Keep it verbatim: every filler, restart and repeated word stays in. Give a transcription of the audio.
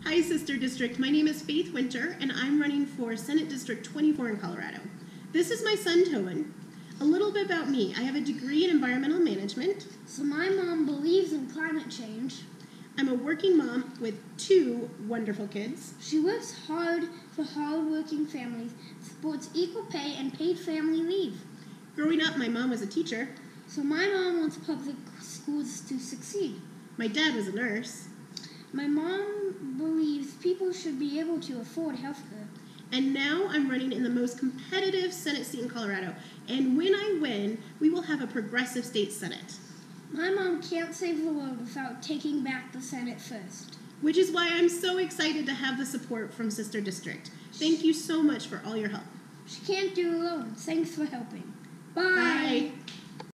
Hi, Sister District. My name is Faith Winter, and I'm running for Senate District twenty-four in Colorado. This is my son, Toan. A little bit about me. I have a degree in environmental management. So my mom believes in climate change. I'm a working mom with two wonderful kids. She works hard for hard-working families, supports equal pay and paid family leave. Growing up, my mom was a teacher. So my mom wants public schools to succeed. My dad was a nurse. My mom believes people should be able to afford health care. And now I'm running in the most competitive Senate seat in Colorado. And when I win, we will have a progressive state Senate. My mom can't save the world without taking back the Senate first. Which is why I'm so excited to have the support from Sister District. Thank you so much for all your help. She can't do it alone. Thanks for helping. Bye. Bye.